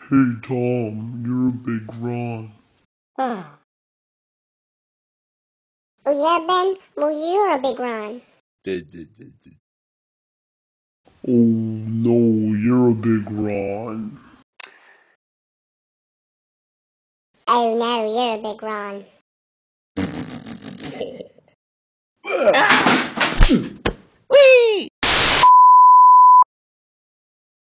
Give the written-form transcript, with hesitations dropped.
Hey Tom, you're a big Ron. Oh yeah, Ben? Well, you're a big Ron. Oh no, you're a big Ron. Oh no, you're a big Ron.